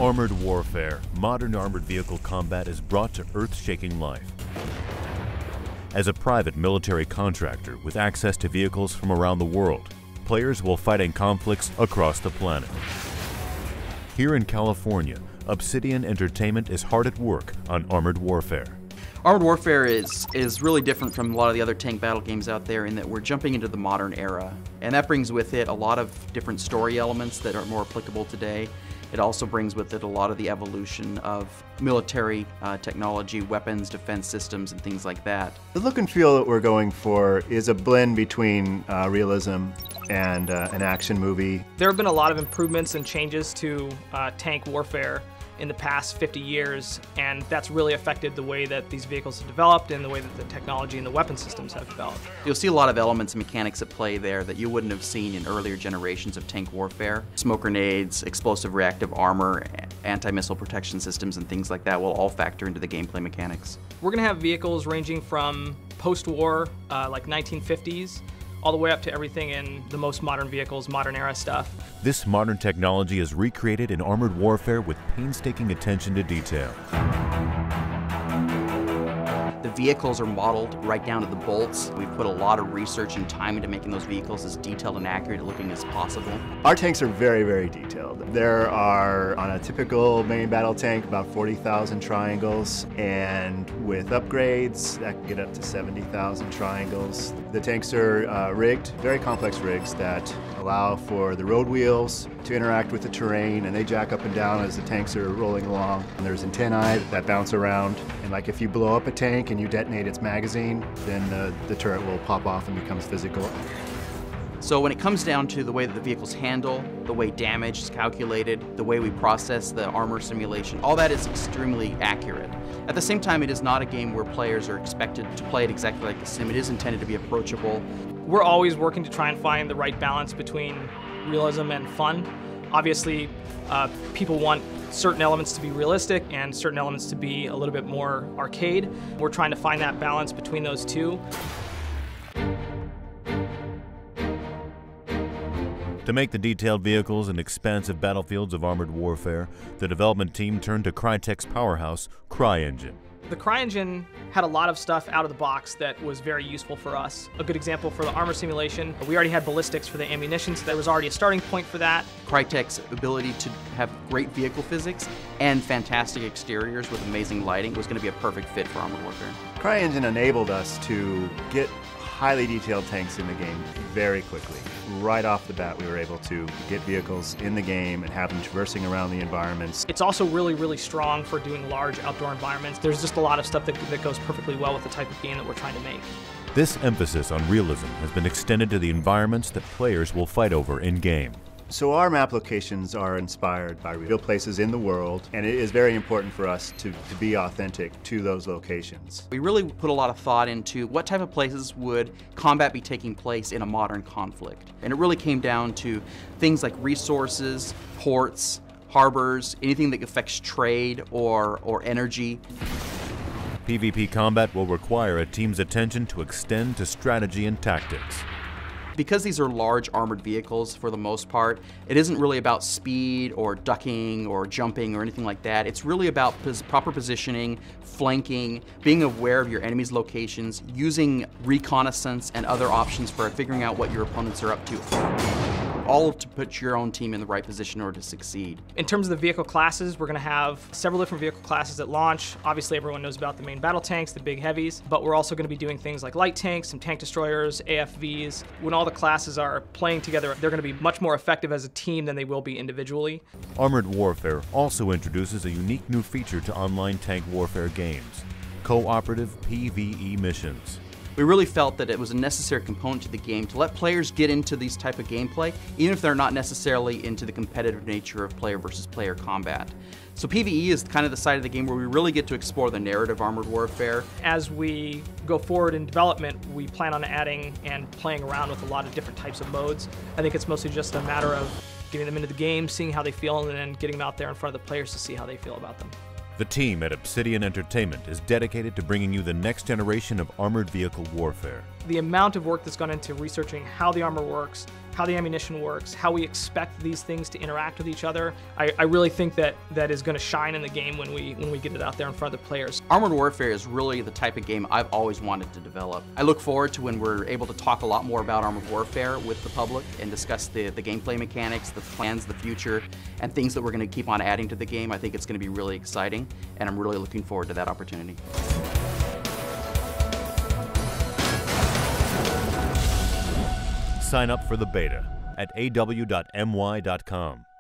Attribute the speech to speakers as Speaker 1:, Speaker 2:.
Speaker 1: Armored Warfare, modern armored vehicle combat is brought to earth-shaking life. As a private military contractor with access to vehicles from around the world, players will fight in conflicts across the planet. Here in California, Obsidian Entertainment is hard at work on Armored Warfare.
Speaker 2: Armored Warfare is really different from a lot of the other tank battle games out there in that we're jumping into the modern era. And that brings with it a lot of different story elements that are more applicable today. It also brings with it a lot of the evolution of military technology, weapons, defense systems, and things like that.
Speaker 3: The look and feel that we're going for is a blend between realism and an action movie.
Speaker 4: There have been a lot of improvements and changes to tank warfare in the past 50 years, and that's really affected the way that these vehicles have developed and the way that the technology and the weapon systems have developed.
Speaker 2: You'll see a lot of elements and mechanics at play there that you wouldn't have seen in earlier generations of tank warfare. Smoke grenades, explosive reactive armor, anti-missile protection systems, and things like that will all factor into the gameplay mechanics.
Speaker 4: We're going to have vehicles ranging from post-war, like 1950s, all the way up to everything in the most modern vehicles, modern era stuff.
Speaker 1: This modern technology is recreated in Armored Warfare with painstaking attention to detail.
Speaker 2: The vehicles are modeled right down to the bolts. We've put a lot of research and time into making those vehicles as detailed and accurate looking as possible.
Speaker 3: Our tanks are very, very detailed. There are, on a typical main battle tank, about 40,000 triangles, and with upgrades, that can get up to 70,000 triangles. The tanks are rigged, very complex rigs that allow for the road wheels to interact with the terrain, and they jack up and down as the tanks are rolling along. And there's antennae that bounce around, and like if you blow up a tank and you detonate its magazine, then the turret will pop off and becomes physical.
Speaker 2: So when it comes down to the way that the vehicles handle, the way damage is calculated, the way we process the armor simulation, all that is extremely accurate. At the same time, it is not a game where players are expected to play it exactly like the sim. It is intended to be approachable.
Speaker 4: We're always working to try and find the right balance between realism and fun. Obviously, people want certain elements to be realistic and certain elements to be a little bit more arcade. We're trying to find that balance between those two.
Speaker 1: To make the detailed vehicles and expansive battlefields of Armored Warfare, the development team turned to Crytek's powerhouse, CryEngine.
Speaker 4: The CryEngine had a lot of stuff out of the box that was very useful for us. A good example for the armor simulation, we already had ballistics for the ammunition, so there was already a starting point for that.
Speaker 2: Crytek's ability to have great vehicle physics and fantastic exteriors with amazing lighting was going to be a perfect fit for Armored Warfare.
Speaker 3: CryEngine enabled us to get highly detailed tanks in the game very quickly. Right off the bat, we were able to get vehicles in the game and have them traversing around the environments.
Speaker 4: It's also really, really strong for doing large outdoor environments. There's just a lot of stuff that goes perfectly well with the type of game that we're trying to make.
Speaker 1: This emphasis on realism has been extended to the environments that players will fight over in-game.
Speaker 3: So our map locations are inspired by real places in the world, and it is very important for us to be authentic to those locations.
Speaker 2: We really put a lot of thought into what type of places would combat be taking place in a modern conflict. And it really came down to things like resources, ports, harbors, anything that affects trade or energy.
Speaker 1: PvP combat will require a team's attention to extend to strategy and tactics.
Speaker 2: Because these are large armored vehicles for the most part, it isn't really about speed or ducking or jumping or anything like that. It's really about proper positioning, flanking, being aware of your enemy's locations, using reconnaissance and other options for figuring out what your opponents are up to. All to put your own team in the right position in order to succeed.
Speaker 4: In terms of the vehicle classes, we're going to have several different vehicle classes at launch. Obviously, everyone knows about the main battle tanks, the big heavies, but we're also going to be doing things like light tanks, some tank destroyers, AFVs. When all the classes are playing together, they're going to be much more effective as a team than they will be individually.
Speaker 1: Armored Warfare also introduces a unique new feature to online tank warfare games: cooperative PvE missions.
Speaker 2: We really felt that it was a necessary component to the game to let players get into these type of gameplay, even if they're not necessarily into the competitive nature of player versus player combat. So PvE is kind of the side of the game where we really get to explore the narrative of Armored Warfare.
Speaker 4: As we go forward in development, we plan on adding and playing around with a lot of different types of modes. I think it's mostly just a matter of getting them into the game, seeing how they feel, and then getting them out there in front of the players to see how they feel about them.
Speaker 1: The team at Obsidian Entertainment is dedicated to bringing you the next generation of armored vehicle warfare.
Speaker 4: The amount of work that's gone into researching how the armor works, how the ammunition works, how we expect these things to interact with each other. I really think that is going to shine in the game when we get it out there in front of the players.
Speaker 2: Armored Warfare is really the type of game I've always wanted to develop. I look forward to when we're able to talk a lot more about Armored Warfare with the public and discuss the gameplay mechanics, the plans, the future, and things that we're going to keep on adding to the game. I think it's going to be really exciting, and I'm really looking forward to that opportunity.
Speaker 1: Sign up for the beta at aw.my.com.